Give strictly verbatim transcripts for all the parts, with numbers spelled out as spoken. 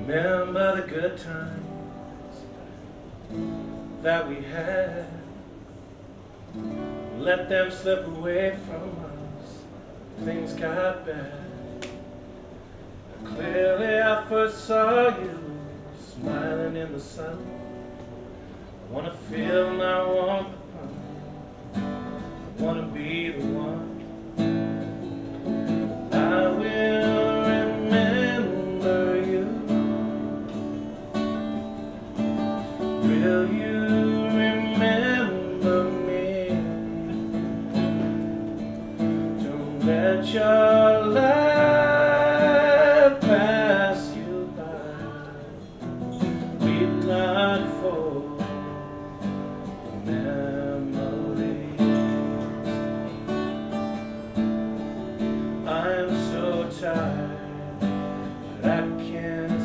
Remember the good times that we had. Let them slip away from us. Things got bad. Clearly I first saw you smiling in the sun. I wanna feel my warmth upon you. I wanna be the one. I will remember you. Will you remember me? Don't let your life pass you by. Weep not for memories. I'm so tired that I can't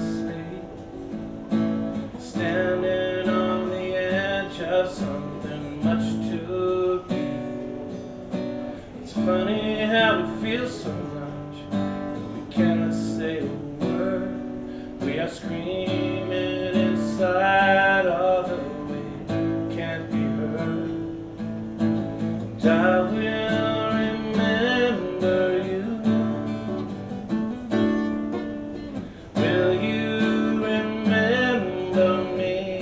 sleep, standing on the edge of something much too deep. It's funny how it feels so much that we cannot say a word. We are screaming inside all the way can't be heard. And I will remember you. Will you remember me?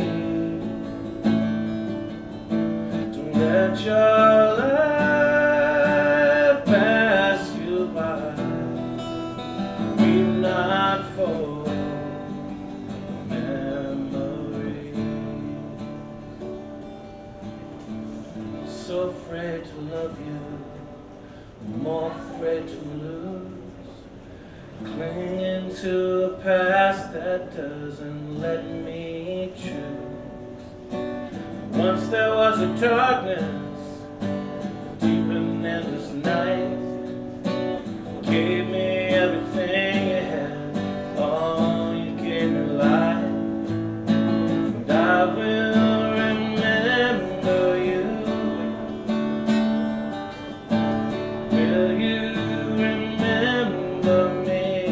Don't let your life pass you by. Weep not for memories. So afraid to love you, more afraid to lose, clinging to a past that doesn't let me choose. Once there was a darkness, a deep and endless night. Gave me everything you had, oh, you gave me life. And I will remember you. Will you remember me?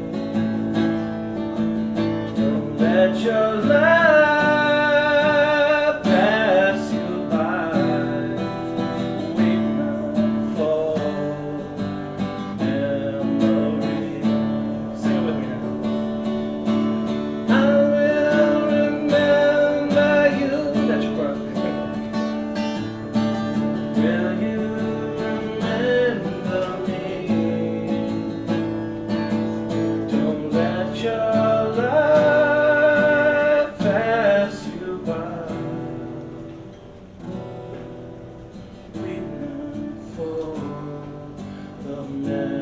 Don't let your life pass you by. Weep not for memories. Sing it with me now. I will remember you. That's your part. Will you remember me? Don't let your life pass you by. Weep not for the memories.